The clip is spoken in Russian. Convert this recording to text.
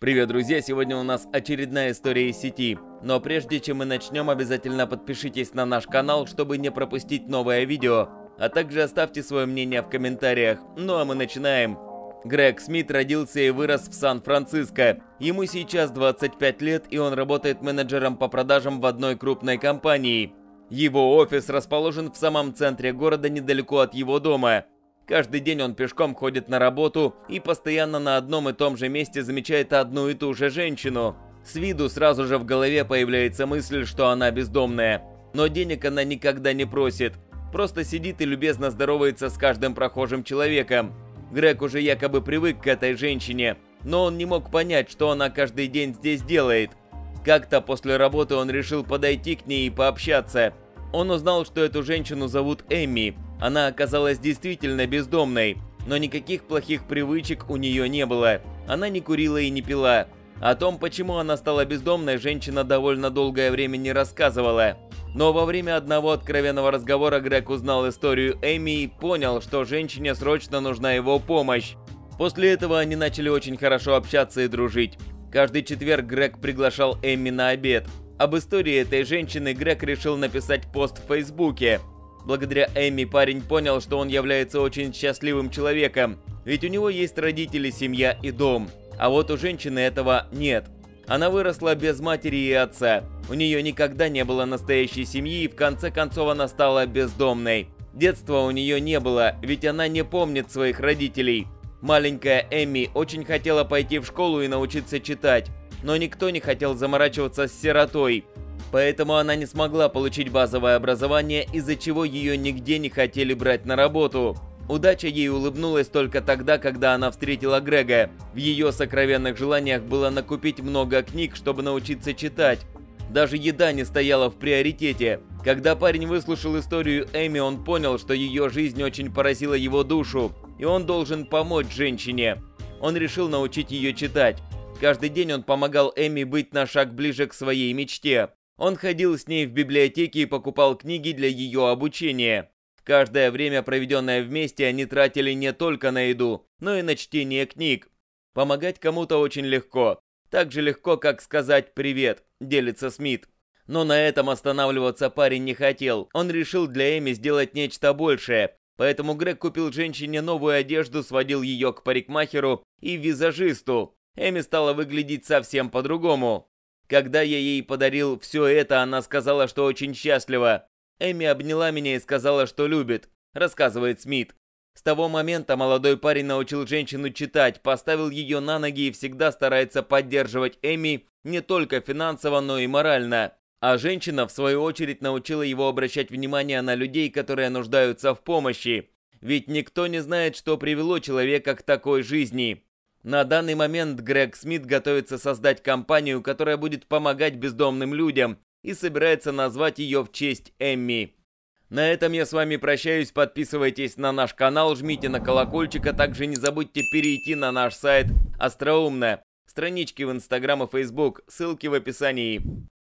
Привет, друзья! Сегодня у нас очередная история из сети. Но прежде чем мы начнем, обязательно подпишитесь на наш канал, чтобы не пропустить новое видео. А также оставьте свое мнение в комментариях. Ну а мы начинаем. Грег Смит родился и вырос в Сан-Франциско. Ему сейчас 25 лет, и он работает менеджером по продажам в одной крупной компании. Его офис расположен в самом центре города, недалеко от его дома. Каждый день он пешком ходит на работу и постоянно на одном и том же месте замечает одну и ту же женщину. С виду сразу же в голове появляется мысль, что она бездомная. Но денег она никогда не просит. Просто сидит и любезно здоровается с каждым прохожим человеком. Грег уже якобы привык к этой женщине, но он не мог понять, что она каждый день здесь делает. Как-то после работы он решил подойти к ней и пообщаться. Он узнал, что эту женщину зовут Эмми. Она оказалась действительно бездомной, но никаких плохих привычек у нее не было. Она не курила и не пила. О том, почему она стала бездомной, женщина довольно долгое время не рассказывала. Но во время одного откровенного разговора Грег узнал историю Эмми и понял, что женщине срочно нужна его помощь. После этого они начали очень хорошо общаться и дружить. Каждый четверг Грег приглашал Эмми на обед. Об истории этой женщины Грег решил написать пост в Фейсбуке. Благодаря Эмми парень понял, что он является очень счастливым человеком, ведь у него есть родители, семья и дом. А вот у женщины этого нет. Она выросла без матери и отца. У нее никогда не было настоящей семьи, и в конце концов она стала бездомной. Детства у нее не было, ведь она не помнит своих родителей. Маленькая Эмми очень хотела пойти в школу и научиться читать, но никто не хотел заморачиваться с сиротой. Поэтому она не смогла получить базовое образование, из-за чего ее нигде не хотели брать на работу. Удача ей улыбнулась только тогда, когда она встретила Грега. В ее сокровенных желаниях было накупить много книг, чтобы научиться читать. Даже еда не стояла в приоритете. Когда парень выслушал историю Эмми, он понял, что ее жизнь очень поразила его душу, и он должен помочь женщине. Он решил научить ее читать. Каждый день он помогал Эмми быть на шаг ближе к своей мечте. Он ходил с ней в библиотеки и покупал книги для ее обучения. Каждое время, проведенное вместе, они тратили не только на еду, но и на чтение книг. Помогать кому-то очень легко. Так же легко, как сказать «привет», делится Смит. Но на этом останавливаться парень не хотел. Он решил для Эми сделать нечто большее. Поэтому Грег купил женщине новую одежду, сводил ее к парикмахеру и визажисту. Эми стала выглядеть совсем по-другому. Когда я ей подарил все это, она сказала, что очень счастлива. Эми обняла меня и сказала, что любит, рассказывает Смит. С того момента молодой парень научил женщину читать, поставил ее на ноги и всегда старается поддерживать Эми не только финансово, но и морально. А женщина, в свою очередь, научила его обращать внимание на людей, которые нуждаются в помощи. Ведь никто не знает, что привело человека к такой жизни. На данный момент Грег Смит готовится создать компанию, которая будет помогать бездомным людям, и собирается назвать ее в честь Эмми. На этом я с вами прощаюсь, подписывайтесь на наш канал, жмите на колокольчик, а также не забудьте перейти на наш сайт Остроумно, странички в Instagram и Facebook, ссылки в описании.